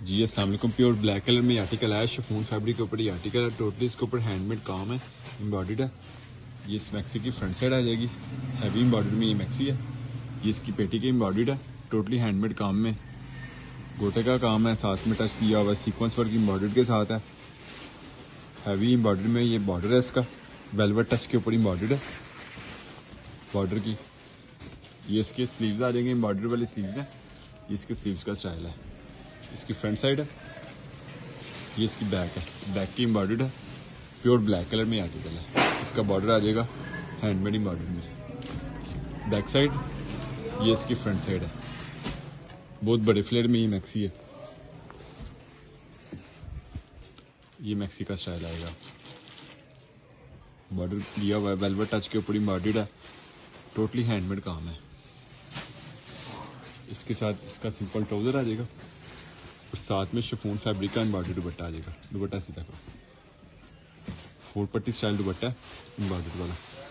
जी अस्सलाम वालेकुम। Pure black colour में आर्टिकल है, शिफॉन फैब्रिक के ऊपर ये आर्टिकल है। टोटली इसके ऊपर हैंडमेड काम है, एम्बॉर्डर्ड है। ये इस मैक्सी की फ्रंट साइड आ जाएगी, हैवी एम्बॉर्डर्ड में ये मैक्सी है। ये इसकी पेटी की एम्बॉर्डर्ड है, टोटली हैंडमेड काम में गोटे का काम है, साथ में टच दिया हुआ है, सीक्वेंस वर्क एम्बॉर्डर्ड के साथ है। हैवी एम्बॉर्डर्ड में ये बॉर्डर है, इसका वेलवेट टच के ऊपर एम्बॉर्डर्ड है बॉर्डर की। ये इसके स्लीव्स आ जाएंगे, एम्बॉर्डर वाली स्लीव्स हैं। ये इसके स्लीव्स का स्टाइल है। इसकी फ्रंट साइड है, ये इसकी बैक है, बैक की एम्बॉर्डर्ड है। प्योर ब्लैक कलर में आर्टिकल है। इसका बॉर्डर आ जाएगा हैंडमेड एम्बॉर्डर्ड में। बैक साइड, ये इसकी फ्रंट साइड है। बहुत बड़े फ्लेयर में ये मैक्सी है। ये मैक्सी का स्टाइल आएगा, बॉर्डर दिया हुआ है, वेलवेट टच के ऊपर एम्बॉर्डर्ड है। टोटली हैंडमेड काम है। इसके साथ इसका सिंपल ट्राउजर आ जाएगा और साथ में शिफॉन फैब्रिक का एम्बॉर्डर्ड दुपट्टा आ जाएगा। दुपट्टा सीधा का 4 पट्टी स्टाइल दुपट्टा है एम्बॉर्डर्ड वाला।